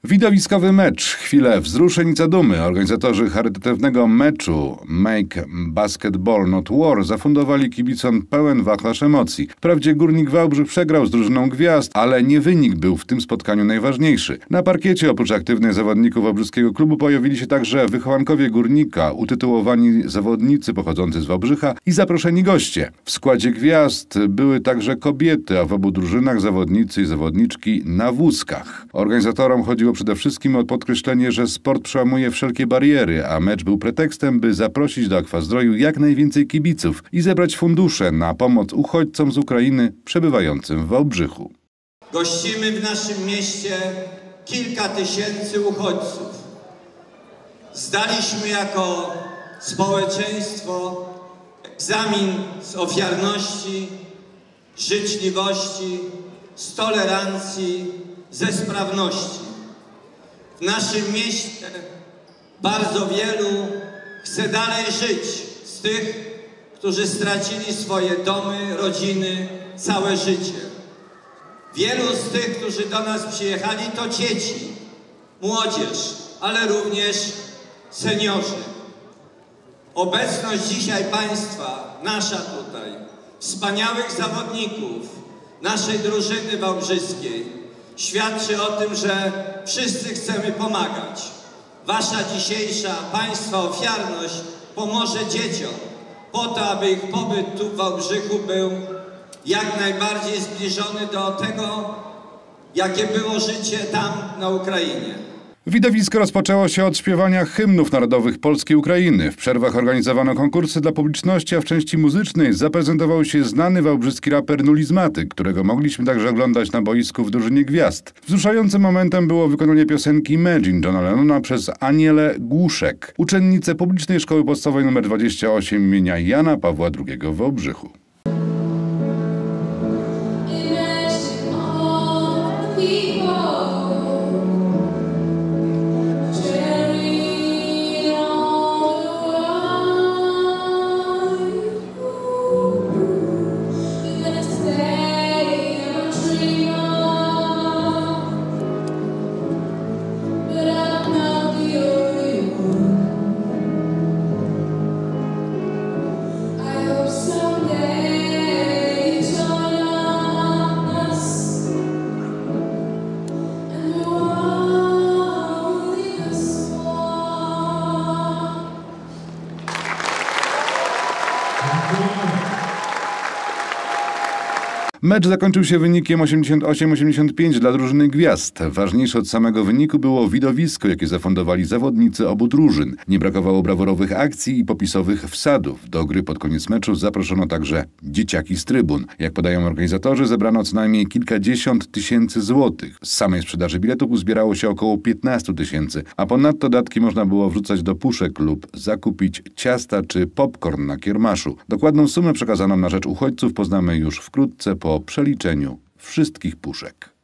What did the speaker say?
Widowiskowy mecz, chwilę wzruszeń i zadumy. Organizatorzy charytatywnego meczu Make Basketball Not War zafundowali kibicom pełen wachlarz emocji. Wprawdzie Górnik Wałbrzych przegrał z drużyną Gwiazd, ale nie wynik był w tym spotkaniu najważniejszy. Na parkiecie oprócz aktywnych zawodników wałbrzyskiego klubu pojawili się także wychowankowie Górnika, utytułowani zawodnicy pochodzący z Wałbrzycha i zaproszeni goście. W składzie Gwiazd były także kobiety, a w obu drużynach zawodnicy i zawodniczki na wózkach. Organizatorom chodziło przede wszystkim o podkreślenie, że sport przełamuje wszelkie bariery, a mecz był pretekstem, by zaprosić do Akwazdroju jak najwięcej kibiców i zebrać fundusze na pomoc uchodźcom z Ukrainy przebywającym w Wałbrzychu. Gościmy w naszym mieście kilka tysięcy uchodźców. Zdaliśmy jako społeczeństwo egzamin z ofiarności, życzliwości, z tolerancji, ze sprawności. W naszym mieście bardzo wielu chce dalej żyć z tych, którzy stracili swoje domy, rodziny, całe życie. Wielu z tych, którzy do nas przyjechali, to dzieci, młodzież, ale również seniorzy. Obecność dzisiaj Państwa, nasza tutaj, wspaniałych zawodników naszej drużyny wałbrzyskiej świadczy o tym, że wszyscy chcemy pomagać. Wasza dzisiejsza Państwa ofiarność pomoże dzieciom po to, aby ich pobyt tu w Wałbrzychu był jak najbardziej zbliżony do tego, jakie było życie tam na Ukrainie. Widowisko rozpoczęło się od śpiewania hymnów narodowych Polski i Ukrainy. W przerwach organizowano konkursy dla publiczności, a w części muzycznej zaprezentował się znany wałbrzyski raper Nulizmatyk, którego mogliśmy także oglądać na boisku w drużynie Gwiazd. Wzruszającym momentem było wykonanie piosenki Imagine Johna Lennona przez Anielę Głuszek, uczennicę publicznej szkoły podstawowej nr 28 imienia Jana Pawła II w Wałbrzychu. Mecz zakończył się wynikiem 88-85 dla drużyny Gwiazd. Ważniejsze od samego wyniku było widowisko, jakie zafundowali zawodnicy obu drużyn. Nie brakowało braworowych akcji i popisowych wsadów. Do gry pod koniec meczu zaproszono także dzieciaki z trybun. Jak podają organizatorzy, zebrano co najmniej kilkadziesiąt tysięcy złotych. Z samej sprzedaży biletów uzbierało się około 15 tysięcy, a ponadto datki można było wrzucać do puszek lub zakupić ciasta czy popcorn na kiermaszu. Dokładną sumę przekazaną na rzecz uchodźców poznamy już wkrótce po przeliczeniu wszystkich puszek.